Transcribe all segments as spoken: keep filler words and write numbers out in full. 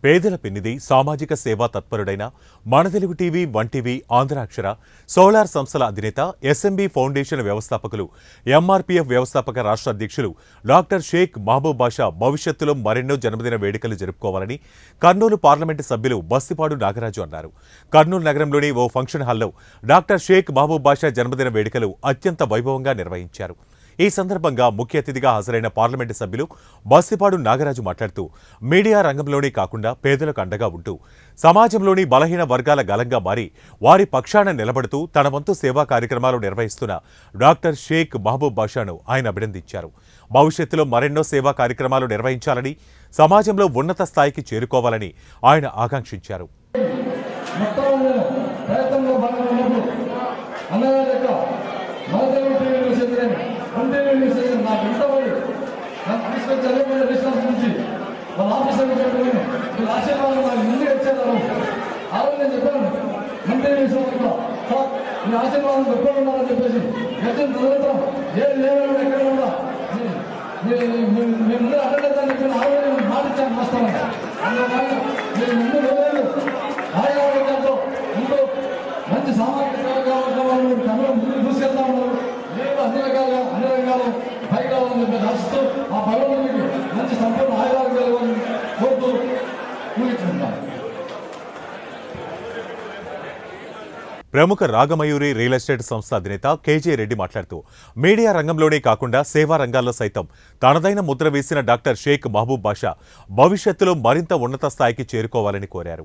పేదల పెన్నిది సామాజిక సేవా తత్పరుడైన మన Telugu TV one TV Andhrakshara solar సంస్థల అధినేత ఎస్ఎంబీ ఫౌండేషన్ వ్యవస్థాపకులు ఎంఆర్పీఎఫ్ వ్యవస్థాపక రాష్ట్ర అధ్యక్షులు డాక్టర్ షేక్ మహబూబ్ బాషా భవిష్యత్తులో మరెన్నో జన్మదిన వేడుకలు జరుపుకోవాలని కర్నూలు పార్లమెంటు సభ్యులు బస్తిపాడు నాగరాజు అన్నారు. కర్నూలు నగరంలోని ఓ ఫంక్షన్ హాల్లో డాక్టర్ షేక్ మహబూబ్ బాషా జన్మదిన వేడుకలు అత్యంత వైభవంగా నిర్వహించారు. ఈ సందర్భంగా ముఖ్య అతిథిగా హాజరైన పార్లమెంటు సభ్యులు బస్తిపాడు నాగరాజు మాట్లాడుతూ మీడియా రంగంలోనే కాకుండా పేదలకు అండగా ఉంటూ సమాజంలోని బలహీన వర్గాల గలంగా మారి వారి పక్షాన నిలబడుతూ తన వంతు సేవా కార్యక్రమాలు నిర్వహిస్తున్న డాక్టర్ షేక్ మహబూబ్ బాషాను ఆయన అభినందించారు. భవిష్యత్తులో మరెన్నో సేవా కార్యక్రమాలు నిర్వహించాలని, సమాజంలో ఉన్నత స్థాయికి చేరుకోవాలని ఆయన ఆకాంక్షించారు. ఆశీర్వాదం గొప్పగా ఉన్నారని చెప్పేసి గతం చదువుతాం ఏది లేవని ఎక్కడ కూడా మేము ముందు అడ్డలేదని చెప్పి ఆరోగ్యం మాటిచ్చాను వస్తామని అందువల్ల మీరు ముందు వెళ్ళలేదు ఆరోగ్యాలతో ముందు మంచి సామాజిక కార్యక్రమాలు కనుక ముందు తీసుకెళ్తా ఉన్నారు. మీరు అన్ని రకాలుగా అన్ని రంగాలు పై కావాలని చెప్పి రాస్తూ ఆ భగవంతుడికి మంచి సంపూర్ణ ఆయుధాలు కోరుతూ ముగించుకుంటారు. ప్రముఖ రాగమయూరి రియల్ ఎస్టేట్ సంస్థ అధినేత కేజే రెడ్డి మాట్లాడుతూ మీడియా రంగంలోనే కాకుండా సేవా రంగాల్లో సైతం తనదైన ముద్ర వేసిన డాక్టర్ షేక్ మహబూబ్ బాషా భవిష్యత్తులో మరింత ఉన్నత స్థాయికి చేరుకోవాలని కోరారు.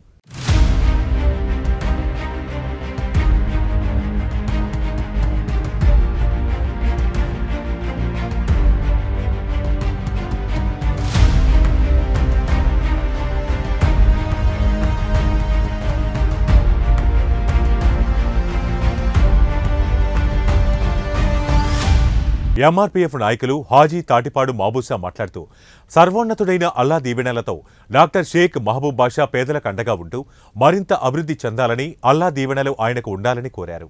ఎంఆర్పీఎఫ్ నాయకులు హాజీ తాటిపాడు మాబూసా మాట్లాడుతూ సర్వోన్నతుడైన అల్లా దీవెనలతో డాక్టర్ షేక్ మహబూబ్ బాషా పేదలకు అండగా ఉంటూ మరింత అభివృద్ధి చెందాలని, అల్లా దీవెనలు ఆయనకు ఉండాలని కోరారు.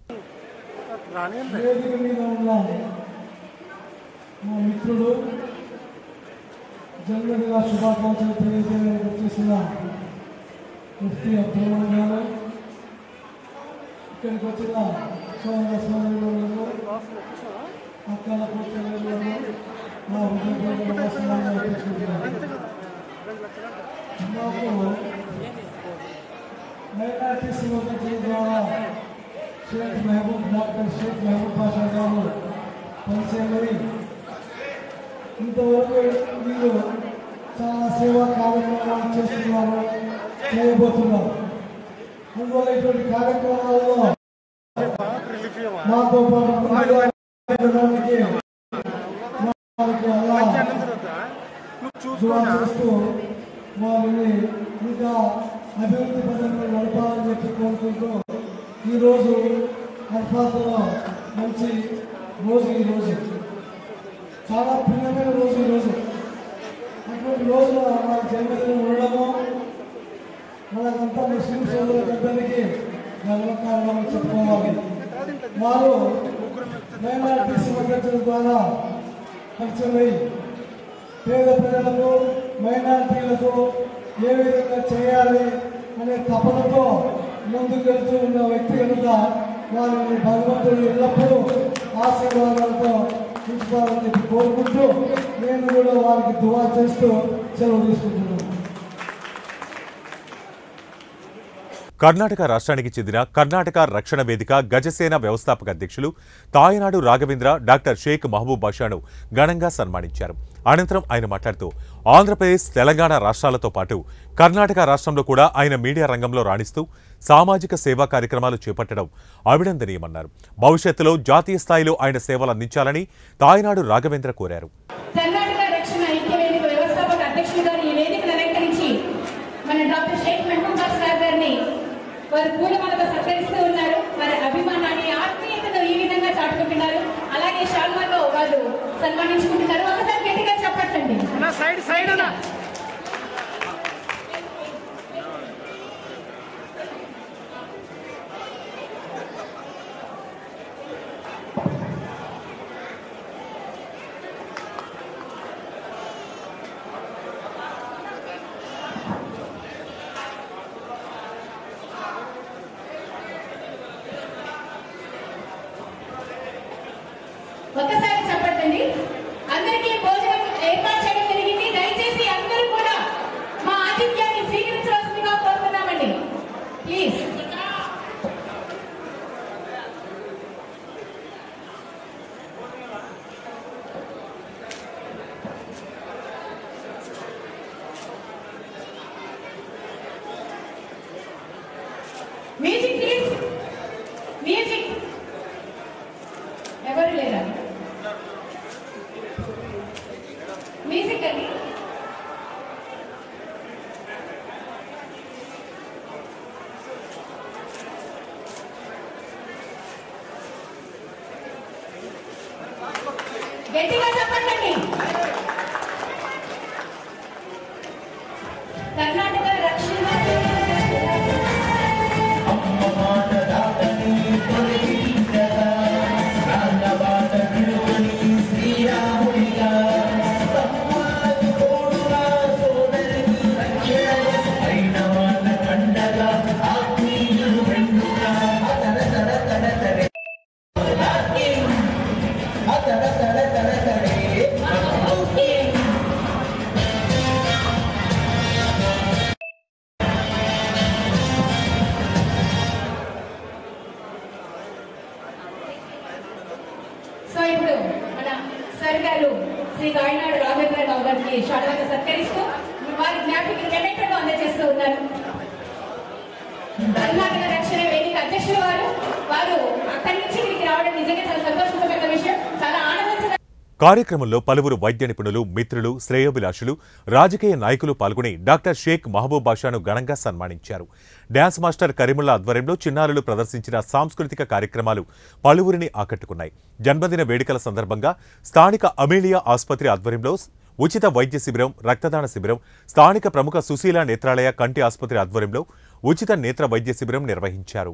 అక్కడ మా మైనార్టీ సింహపతి ద్వారా షేక్ మహబూబ్ డాక్టర్ షేక్ మహబూబ్ బాషా గారు పరిచయమై ఇంతవరకు వీళ్ళు చాలా సేవా కార్యక్రమాలు చేస్తున్నారు, చేయబోతున్నారు. అందువల్ల ఇటువంటి కార్యక్రమాల్లో మాతో పాటు చేస్తూ వారిని ఇంకా అభివృద్ధి పథకంలో నడపాలని చెప్పి కోరుకుంటూ ఈరోజు అర్ఫాత్లో మంచి రోజు, ఈరోజు చాలా భిన్నమైన రోజు. ఈరోజు అటువంటి రోజున మన జన్మదినం ఉండడము మనకంతా ముస్లిం సోదరులందరికీ గర్వకారణం చెప్పుకోవాలి. వారు మైనార్టీ సంఘటనల ద్వారా పరిచయమై పేద ప్రజలకు, మైనార్టీలకు ఏ విధంగా చేయాలి అనే తపనతో ముందుకెళ్తూ ఉన్న వ్యక్తి కనుక వారిని భగవంతుడు ఎల్లప్పుడూ ఆశీర్వాదాలతో ఉంచుతారని చెప్పి కోరుకుంటూ నేను కూడా వారికి దువా చేస్తూ సెలవు తీసుకుంటున్నాను. కర్ణాటక రాష్ట్రానికి చెందిన కర్ణాటక రక్షణ వేదిక గజసేన వ్యవస్థాపక అధ్యక్షులు తాయనాడు రాఘవేంద్ర డాక్టర్ షేక్ మహబూబ్ బాషాను ఘనంగా సన్మానించారు. అనంతరం ఆయన మాట్లాడుతూ ఆంధ్రప్రదేశ్, తెలంగాణ రాష్ట్రాలతో పాటు కర్ణాటక రాష్ట్రంలో కూడా ఆయన మీడియా రంగంలో రాణిస్తూ సామాజిక సేవా కార్యక్రమాలు చేపట్టడం అభినందనీయమన్నారు. భవిష్యత్తులో జాతీయ స్థాయిలో ఆయన సేవలు అందించాలని తాయనాడు రాఘవేంద్ర కోరారు. వారు పూలమాలతో సత్కరిస్తూ ఉన్నారు. వారి అభిమానాన్ని, ఆత్మీయతను ఈ విధంగా చాటుకుంటున్నారు. అలాగే షాల్మాతో వాళ్ళు సన్మానించుకుంటున్నారు. ఒకసారి గట్టిగా చెప్పండి. ఒక్కసారి చెప్పండి. అందరికీ భోజనం ఏర్పాటు చేయడం జరిగింది. దయచేసి అందరూ కూడా మా ఆతిథ్యాన్ని స్వీకరించవలసిందిగా కోరుతున్నామండి. ప్లీజ్. Music please. మ్యూజిక్ ఎవరు లేరా? మ్యూజిక్ అండి. గట్టిగా చెప్పండి. కర్ణాటక రక్షణ సో ఇప్పుడు మన సర్ గారు శ్రీ గాయనాడు రాఘవేంద్రరావు గారికి షాడగా సత్కరిస్తూ వారి జ్ఞాపికలు మెమెంటోగా అందజేస్తూ ఉన్నారు. కర్ణాటక రక్షణ వేదిక అధ్యక్షులు వారు వారు అక్కడి నుంచి ఇక్కడికి రావడం నిజంగా చాలా సంతోషించదగ్గ విషయం. చాలా ఆనందించ కార్యక్రమంలో పలువురు వైద్య నిపుణులు, మిత్రులు, శ్రేయోభిలాషులు, రాజకీయ నాయకులు పాల్గొని డాక్టర్ షేక్ మహబూబ్ బాషాను ఘనంగా సన్మానించారు. డ్యాన్స్ మాస్టర్ కరీముల్లా ఆధ్వర్యంలో చిన్నారులు ప్రదర్శించిన సాంస్కృతిక కార్యక్రమాలు పలువురిని ఆకట్టుకున్నాయి. జన్మదిన వేడుకల సందర్భంగా స్థానిక అమేలియా ఆసుపత్రి ఆధ్వర్యంలో ఉచిత వైద్య శిబిరం, రక్తదాన శిబిరం, స్థానిక ప్రముఖ సుశీల నేత్రాలయ కంటి ఆసుపత్రి ఆధ్వర్యంలో ఉచిత నేత్ర వైద్య శిబిరం నిర్వహించారు.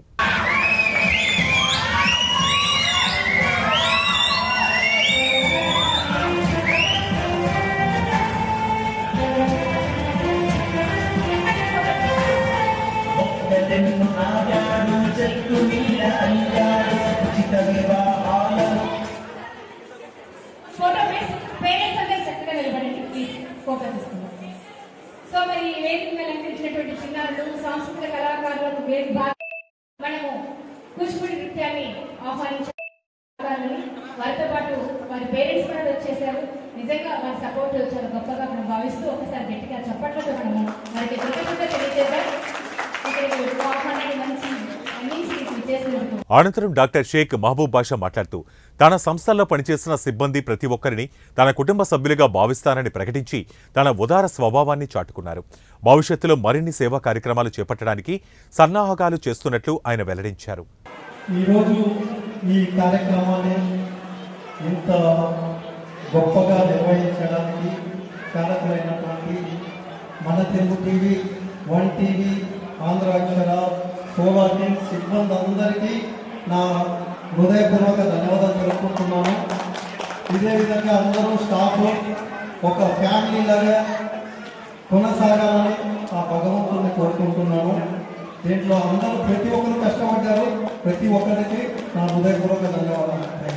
సో మరి వేదిక మీద అలంకరించినటువంటి చిన్నారులు, సాంస్కృతిక కళాకారులకు మనము కూచిపూడి నృత్యాన్ని ఆహ్వానించాలని వారితో పాటు వారి పేరెంట్స్ కూడా వచ్చేసారు. నిజంగా వారి సపోర్ట్ చాలా గొప్పగా మనం భావిస్తూ ఒకసారి గట్టిగా చప్పట్లతో మనము వారికి కృతజ్ఞత తెలియజేద్దాం. ఇక్కడికి ఆహ్వానాన్ని మంచి అనంతరం డాక్టర్ షేక్ మహబూబ్ బాషా మాట్లాడుతూ తన సంస్థల్లో పనిచేస్తున్న సిబ్బంది ప్రతి ఒక్కరిని తన కుటుంబ సభ్యులుగా భావిస్తానని ప్రకటించి తన ఉదార స్వభావాన్ని చాటుకున్నారు. భవిష్యత్తులో మరిన్ని సేవా కార్యక్రమాలు చేపట్టడానికి సన్నాహకాలు చేస్తున్నట్లు ఆయన వెల్లడించారు. ఈరోజు ఈ కార్యక్రమాన్ని ఇంత గొప్పగా నిర్వహించడానికి కారకులైనటువంటి మన Telugu TV, one TV, Andhrakshara, solar సిబ్బంది అందరికీ నా హృదయపూర్వక ధన్యవాదాలు తెలుపుకుంటున్నాను. ఇదే విధంగా అందరూ స్టాఫ్ ఒక ఫ్యామిలీ లాగా కొనసాగాలని ఆ భగవంతుని కోరుకుంటున్నాను. దీంట్లో అందరూ ప్రతి ఒక్కరు కష్టపడ్డారు. ప్రతి ఒక్కరికి నా హృదయపూర్వక ధన్యవాదాలు.